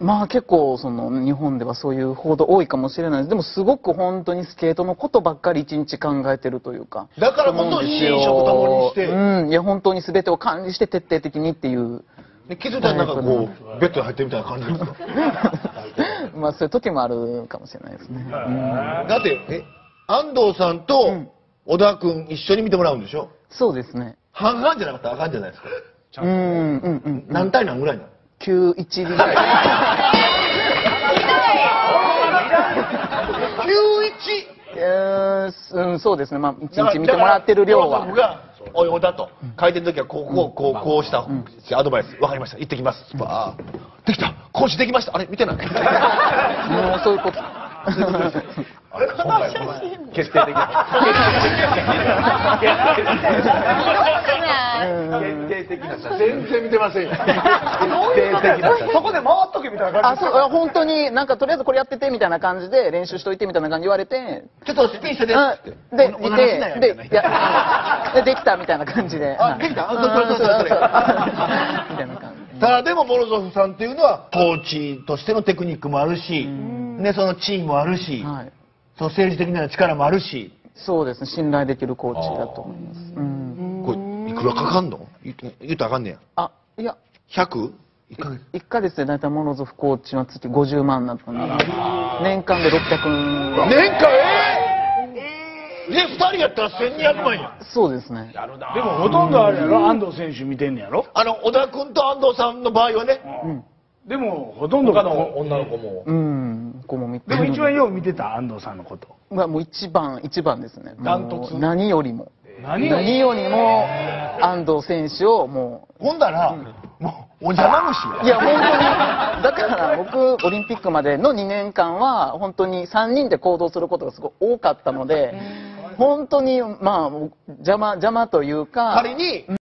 まあ結構日本ではそういう報道多いかもしれないです。でもすごく本当にスケートのことばっかり一日考えてるというか。 だからこそ飲食ともにして。 いや本当に全てを管理して徹底的にっていう。 気づいたらなんかこうベッドに入ってるみたいな感じですか。 まあそういう時もあるかもしれないですね。 だって安藤さんと小田君一緒に見てもらうんでしょ。 そうですね。 半々じゃなかったらあかんじゃないですか。何対何ぐらいなの ？9-1ぐらい。 9-1？ そうですね。まあ一日見てもらってる量は。 おい小田と書いてる時はこうしたアドバイス分かりました行ってきます。できた講師できましたあれ見てない。もうそういうこと。 決定的な。決定的な。全然見てませんよ。決定的な。そこで回っとけみたいな感じ。 本当になんかとりあえずこれやっててみたいな感じで練習しといてみたいな感じ言われて、 ちょっとスピンしてねって。 で見てできたみたいな感じで。 できた。それ。みたいな感じ。ただでもモロゾフさんっていうのはコーチとしてのテクニックもあるし、ねそのチームもあるし。その政治的な力もあるし。 そうですね。信頼できるコーチだと思います。 これいくらかかんの？言うたらあかんねや。 いや。 100？ 1ヶ月で大体モロゾフコーチの月50万だったんで、年間で600。 年間で2人やったら1200万や。 そうですね。 でもほとんどあれやろ、安藤選手見てんねやろ。 小田君と安藤さんの場合はね。 でもほとんど他の女の子も。 子も見て。 でも一番よう見てた安藤さんのこと。 もう一番ですね。 ダントツ。 何よりも安藤選手をもう。 ほんだらもうお邪魔虫や。 いや本当にだから僕オリンピックまでの2年間は本当に3人で行動することがすごい多かったので、本当にまあ邪魔というか。 仮に